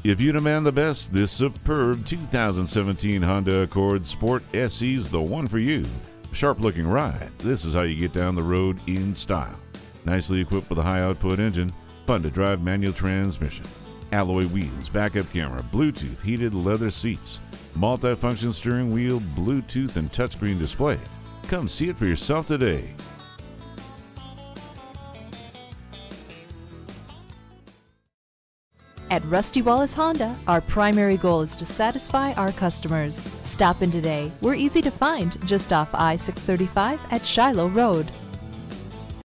If you demand the best, this superb 2017 Honda Accord Sport SE is the one for you. Sharp-looking ride, this is how you get down the road in style. Nicely equipped with a high-output engine, fun-to-drive manual transmission, alloy wheels, backup camera, Bluetooth, heated leather seats, multi-function steering wheel, Bluetooth, and touchscreen display. Come see it for yourself today. At Rusty Wallis Honda, our primary goal is to satisfy our customers. Stop in today. We're easy to find just off I-635 at Shiloh Road.